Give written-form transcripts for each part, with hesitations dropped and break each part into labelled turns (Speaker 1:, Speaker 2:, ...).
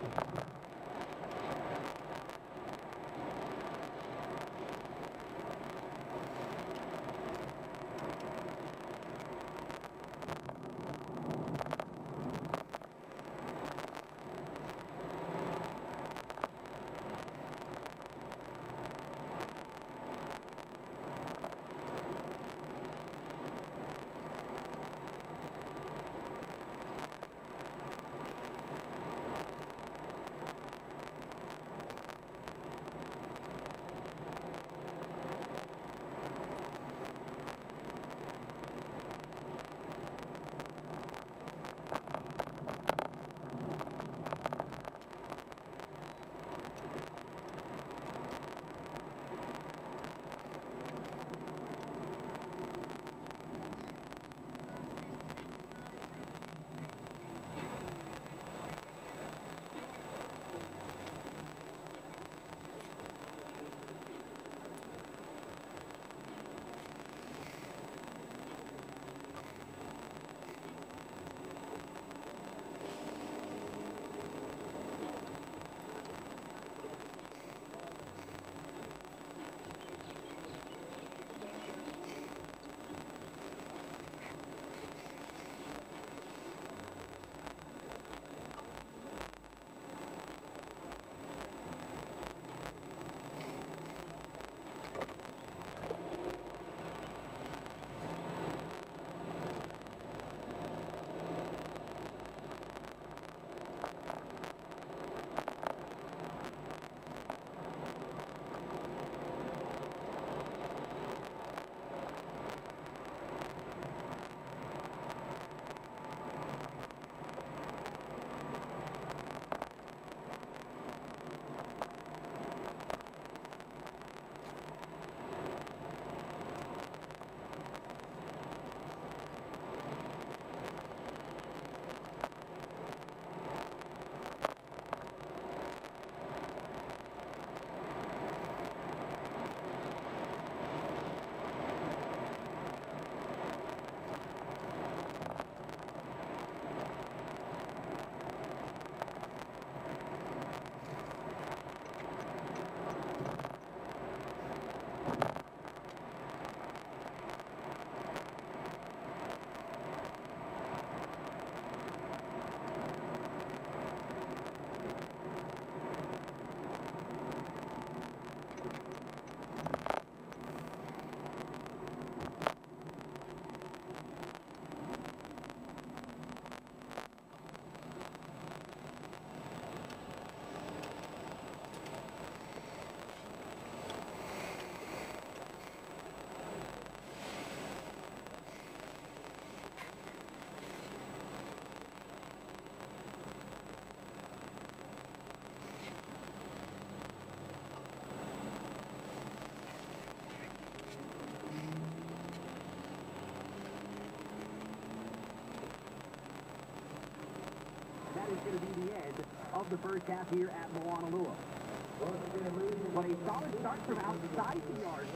Speaker 1: That is going to be the end of the first half here at Moanalua. But a solid start from outside the yard.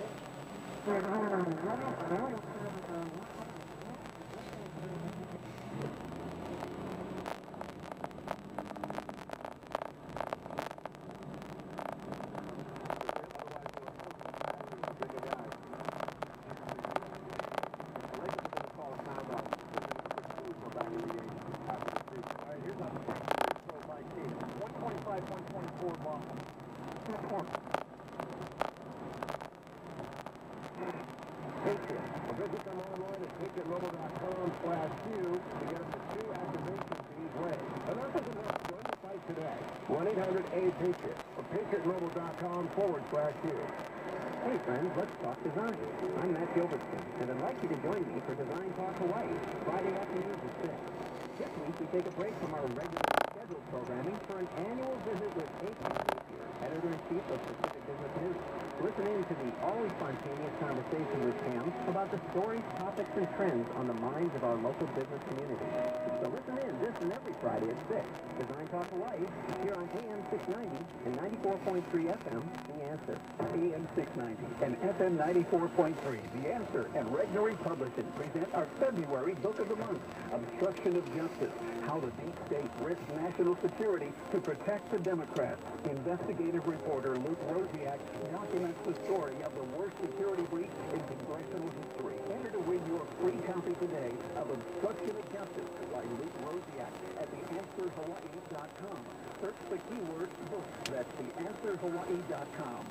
Speaker 1: Ticketmobile.com/Q to get up to 2 activations each way. Enough is enough. Join the fight today. 1-800-A-PATRIOT or patriotmobile.com/Q. Hey friends, let's talk design. I'm Matt Gilbertson, and I'd like you to join me for Design Talk Hawaii, Friday afternoons at 6. This week we take a break from our regular scheduled programming for an annual visit with H.A. Editor-in-Chief of Pacific Business News. Listen in to the always spontaneous conversation with Pam about the stories, topics, and trends on the minds of our local business community. So listen in this and every Friday at 6. Design Talk Hawaii, here on AM 690 and 94.3 FM, The Answer.
Speaker 2: AM 690 and FM 94.3, The Answer and Regnery Publishing present our February Book of the Month, Obstruction of Justice, How the Deep State Risks National Security to Protect the Democrats. Investigative reporter Luke Rosiak documents the story of the worst security breach in congressional history. Enter to win your free copy today of Obstruction of Justice by Luke Rosiak at theanswerhawaii.com. Search the keyword book. That's theanswerhawaii.com.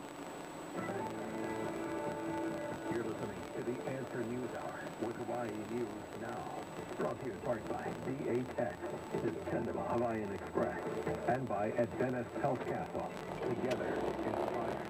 Speaker 2: You're listening to the Answer News Hour with Hawaii News Now. Brought to you in part by DHX, Dependable Hawaiian Express, and by Adventist Health Castle. Together, inspired.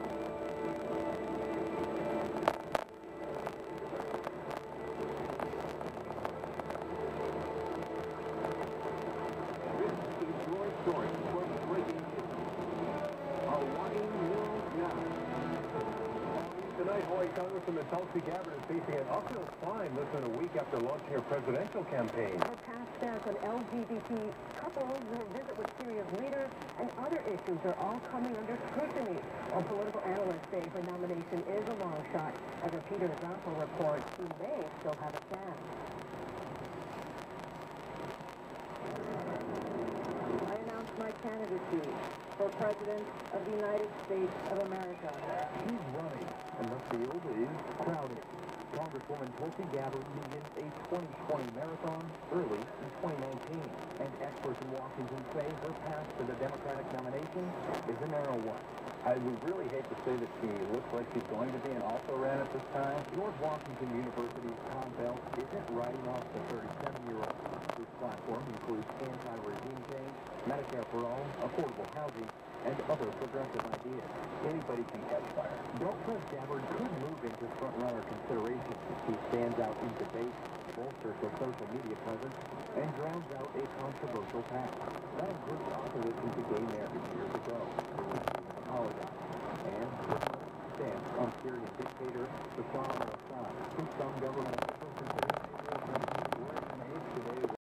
Speaker 2: This is your story for breaking news. Hawaii News Now.
Speaker 3: Tonight, Hawaii Congresswoman Tulsi Gabbard is facing an uphill climb less than a week after launching her presidential campaign.
Speaker 4: Her past stance on LGBT couples, her visit with Syria's leaders, and other issues are all coming under scrutiny. While political analysts say her nomination is a long shot, as a Peter Zappa reports, she may still have a chance. I announced my candidacy for President of the United States of America.
Speaker 3: She's running, and the field is crowded. Congresswoman Tulsi Gabbard begins a 2020 marathon early in 2019, and experts in Washington say her path to the Democratic nomination is a narrow one. I would really hate to say that she looks like she's going to be an also-ran at this time. George Washington University's Tom Bell isn't writing off the 37-year-old. His platform includes anti-regime change, Medicare for all, affordable housing, and other progressive ideas. Anybody can catch fire. Democrat Gabbard could move into front-runner consideration if he stands out in debate, bolsters her social media presence, and drowns out a controversial path. That includes opposition to gay marriage years ago. Apologize. And stance on Syrian dictator Bashar al-Assad, who some government officials consider wearing an age today.